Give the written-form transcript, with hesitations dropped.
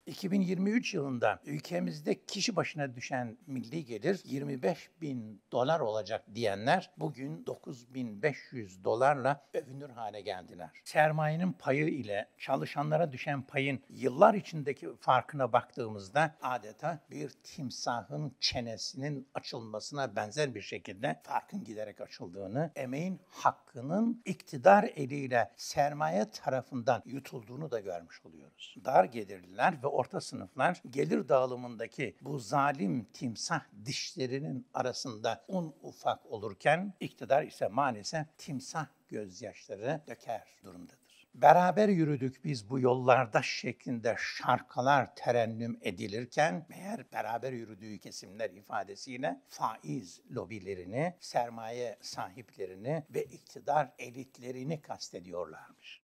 2023 yılında ülkemizde kişi başına düşen milli gelir 25.000 dolar olacak diyenler bugün 9.500 dolarla övünür hale geldiler. Sermayenin payı ile çalışanlara düşen payın yıllar içindeki farkına baktığımızda adeta bir timsahın çenesinin açılmasına benzer bir şekilde farkın giderek açıldığını, emeğin hakkının iktidar eliyle sermaye tarafından yutulduğunu da görmüş oluyoruz. Dar gelirliler ve orta sınıflar gelir dağılımındaki bu zalim timsah dişlerinin arasında un ufak olurken iktidar ise maalesef timsah gözyaşları döker durumdadır. Beraber yürüdük biz bu yollarda şeklinde şarkılar terennüm edilirken meğer beraber yürüdüğü kesimler ifadesiyle faiz lobilerini, sermaye sahiplerini ve iktidar elitlerini kastediyorlarmış.